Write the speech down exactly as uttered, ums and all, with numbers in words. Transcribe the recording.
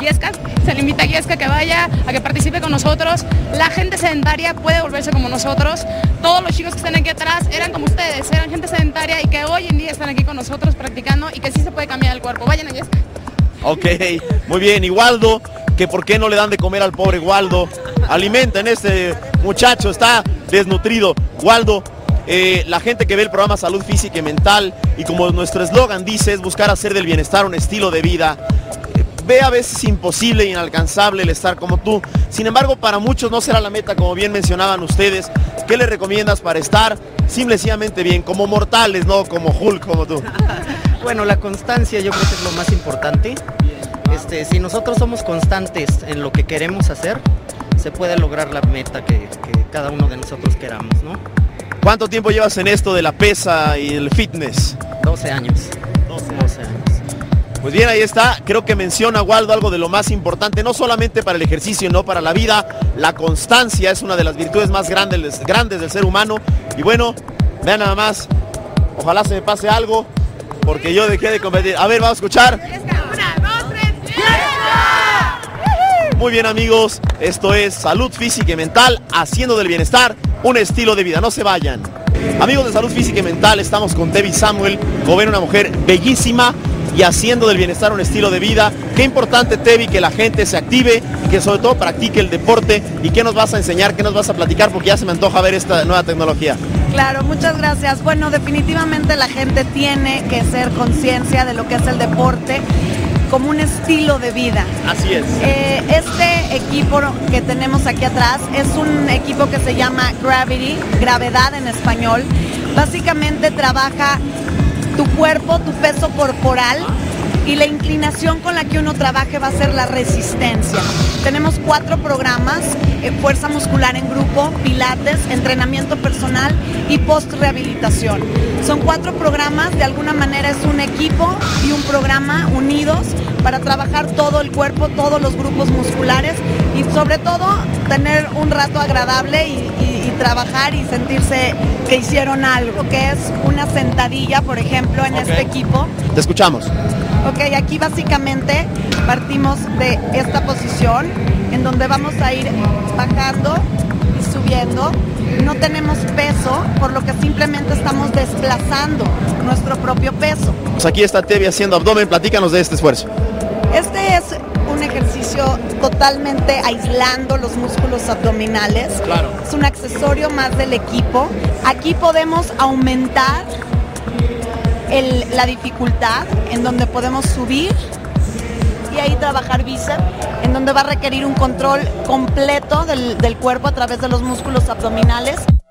Yesca, se le invita a Yesca que vaya, a que participe con nosotros. La gente sedentaria puede volverse como nosotros. Todos los chicos que están aquí atrás eran como ustedes, eran gente sedentaria y que hoy en día están aquí con nosotros practicando y que sí se puede cambiar el cuerpo. Vayan a Yesca. Ok, muy bien. Y Waldo, que por qué no le dan de comer al pobre Waldo. Alimenten, este muchacho está desnutrido. Waldo, eh, la gente que ve el programa Salud Física y Mental, y como nuestro eslogan dice, es buscar hacer del bienestar un estilo de vida. Eh, ve a veces imposible e inalcanzable el estar como tú. Sin embargo, para muchos no será la meta, como bien mencionaban ustedes. ¿Qué les recomiendas para estar simplemente bien, como mortales, no como Hulk, como tú? Bueno, la constancia yo creo que es lo más importante. Este, si nosotros somos constantes en lo que queremos hacer, se puede lograr la meta que, que cada uno de nosotros queramos, ¿no? ¿Cuánto tiempo llevas en esto de la pesa y el fitness? doce años. doce años. Pues bien, ahí está. Creo que menciona Waldo algo de lo más importante, no solamente para el ejercicio, no para la vida. La constancia es una de las virtudes más grandes, grandes del ser humano. Y bueno, vean nada más. Ojalá se me pase algo, porque yo dejé de competir. A ver, vamos a escuchar. Muy bien, amigos, esto es Salud Física y Mental, haciendo del bienestar un estilo de vida. No se vayan. Amigos de Salud Física y Mental, estamos con Debbie Samuel, como ven, una mujer bellísima y haciendo del bienestar un estilo de vida. Qué importante, Debbie, que la gente se active, que sobre todo practique el deporte. ¿Y qué nos vas a enseñar, qué nos vas a platicar? Porque ya se me antoja ver esta nueva tecnología. Claro, muchas gracias. Bueno, definitivamente la gente tiene que ser conciencia de lo que es el deporte como un estilo de vida. Así es. Eh, este equipo que tenemos aquí atrás es un equipo que se llama Gravity, gravedad en español. Básicamente trabaja tu cuerpo, tu peso corporal, y la inclinación con la que uno trabaje va a ser la resistencia. Tenemos cuatro programas: eh, fuerza muscular en grupo, pilates, entrenamiento personal y post-rehabilitación. Son cuatro programas, de alguna manera es un equipo y un programa unidos para trabajar todo el cuerpo, todos los grupos musculares y sobre todo tener un rato agradable y, y, y trabajar y sentirse que hicieron algo, que es una sentadilla, por ejemplo, en Okay. este equipo. Te escuchamos. Ok, aquí básicamente partimos de esta posición en donde vamos a ir bajando y subiendo. No tenemos peso, por lo que simplemente estamos desplazando nuestro propio peso. Pues aquí está Debbie haciendo abdomen. Platícanos de este esfuerzo. Este es un ejercicio totalmente aislando los músculos abdominales. Claro. Es un accesorio más del equipo. Aquí podemos aumentar el, la dificultad, en donde podemos subir y ahí trabajar bíceps, en donde va a requerir un control completo del, del cuerpo a través de los músculos abdominales.